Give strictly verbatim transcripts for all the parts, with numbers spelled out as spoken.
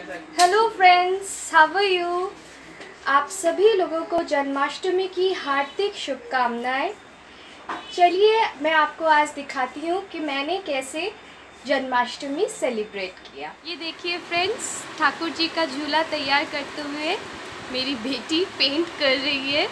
Hello friends, how are you. आप सभी लोगों को जन्माष्टमी की हार्दिक शुभकामनाएं। चलिए मैं आपको आज दिखाती हूँ कि मैंने कैसे जन्माष्टमी सेलिब्रेट किया। ये देखिए फ्रेंड्स, ठाकुर जी का झूला तैयार करते हुए मेरी बेटी पेंट कर रही है।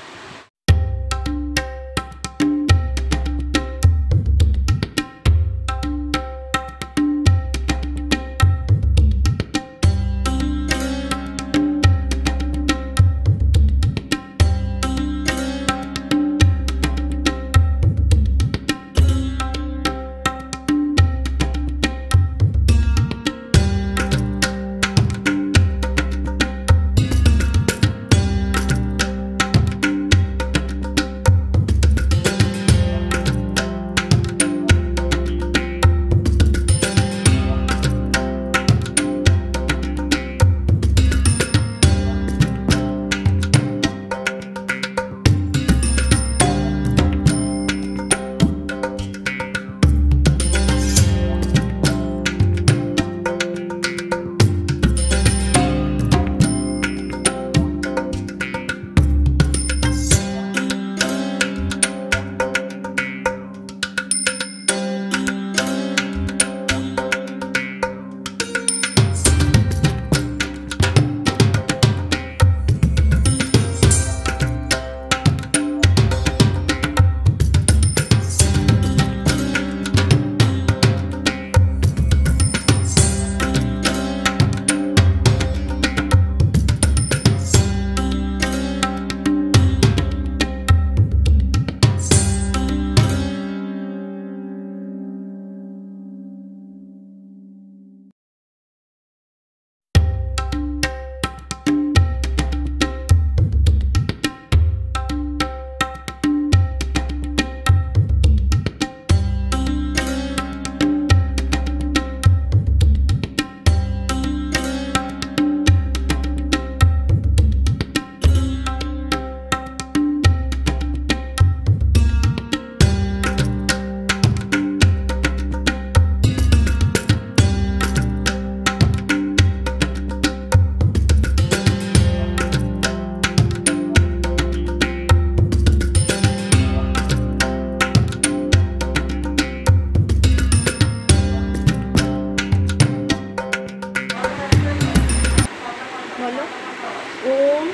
ओम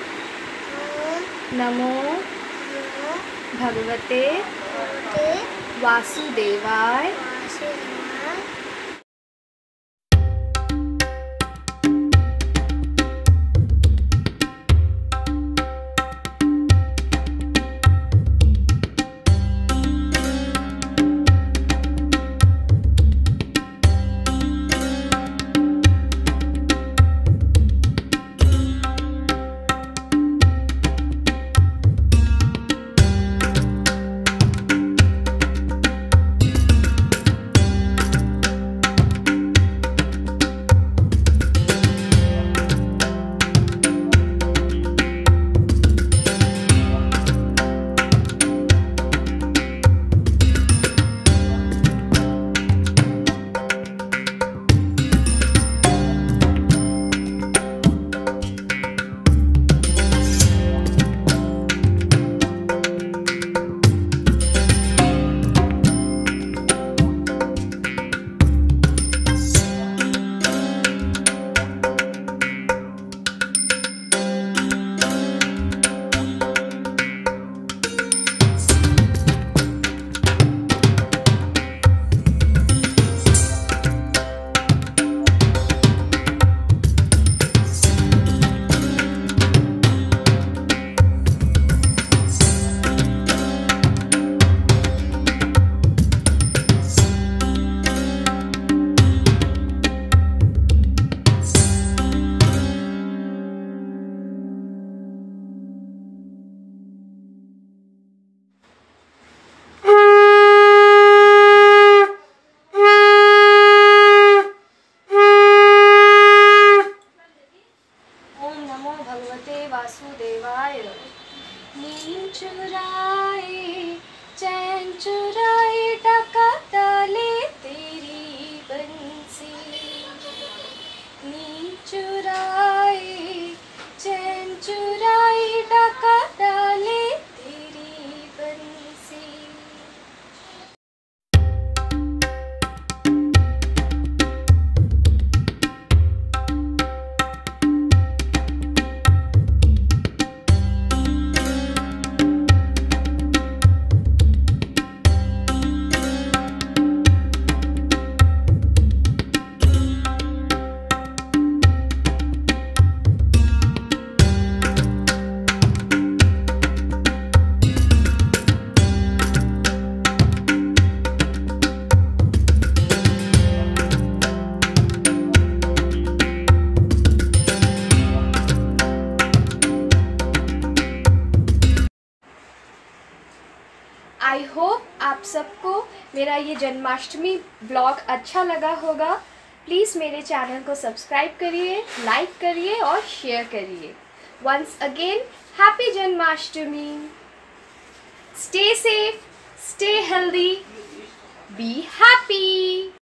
नमो भगवते वासुदेवाय। वासुदेवाय। नींद चुराए चैन चुराए टका ले तेरी बंसी। नींद मेरा ये जन्माष्टमी ब्लॉग अच्छा लगा होगा, प्लीज़ मेरे चैनल को सब्सक्राइब करिए, लाइक करिए और शेयर करिए। Once again happy Janmashtami. Stay safe, stay healthy, be happy.